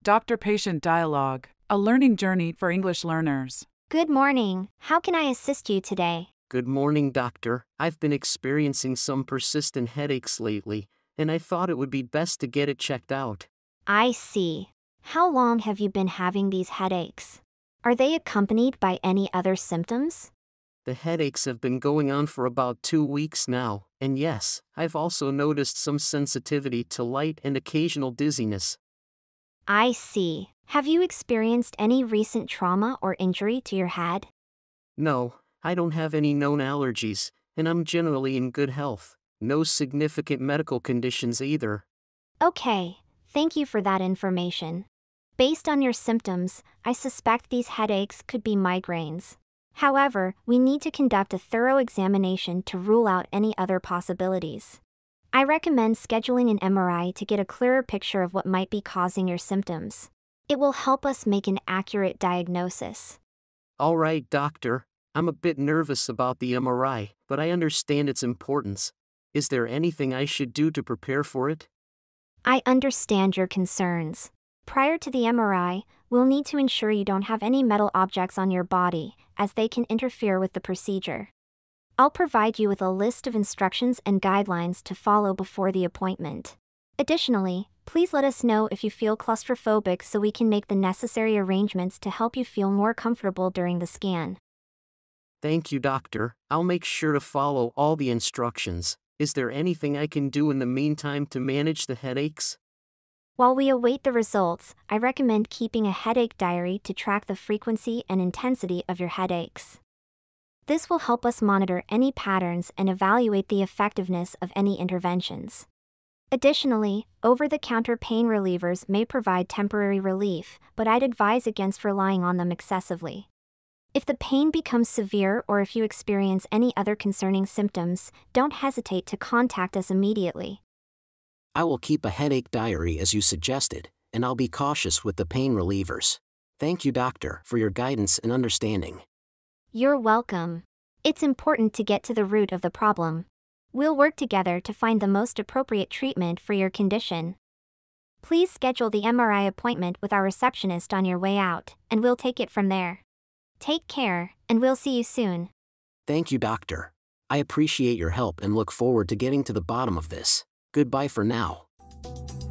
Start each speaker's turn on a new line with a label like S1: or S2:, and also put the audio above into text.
S1: Doctor-patient dialogue, a learning journey for English learners.
S2: Good morning. How can I assist you today?
S3: Good morning, doctor. I've been experiencing some persistent headaches lately, and I thought it would be best to get it checked out.
S2: I see. How long have you been having these headaches? Are they accompanied by any other symptoms?
S3: The headaches have been going on for about 2 weeks now, and yes, I've also noticed some sensitivity to light and occasional dizziness.
S2: I see. Have you experienced any recent trauma or injury to your head?
S3: No, I don't have any known allergies, and I'm generally in good health. No significant medical conditions either.
S2: Okay, thank you for that information. Based on your symptoms, I suspect these headaches could be migraines. However, we need to conduct a thorough examination to rule out any other possibilities. I recommend scheduling an MRI to get a clearer picture of what might be causing your symptoms. It will help us make an accurate diagnosis.
S3: All right, doctor. I'm a bit nervous about the MRI, but I understand its importance. Is there anything I should do to prepare for it?
S2: I understand your concerns. Prior to the MRI, we'll need to ensure you don't have any metal objects on your body, as they can interfere with the procedure. I'll provide you with a list of instructions and guidelines to follow before the appointment. Additionally, please let us know if you feel claustrophobic so we can make the necessary arrangements to help you feel more comfortable during the scan.
S3: Thank you, doctor. I'll make sure to follow all the instructions. Is there anything I can do in the meantime to manage the headaches?
S2: While we await the results, I recommend keeping a headache diary to track the frequency and intensity of your headaches. This will help us monitor any patterns and evaluate the effectiveness of any interventions. Additionally, over-the-counter pain relievers may provide temporary relief, but I'd advise against relying on them excessively. If the pain becomes severe or if you experience any other concerning symptoms, don't hesitate to contact us immediately.
S4: I will keep a headache diary as you suggested, and I'll be cautious with the pain relievers. Thank you, doctor, for your guidance and understanding.
S2: You're welcome. It's important to get to the root of the problem. We'll work together to find the most appropriate treatment for your condition. Please schedule the MRI appointment with our receptionist on your way out, and we'll take it from there. Take care, and we'll see you soon.
S4: Thank you, doctor. I appreciate your help and look forward to getting to the bottom of this. Goodbye for now.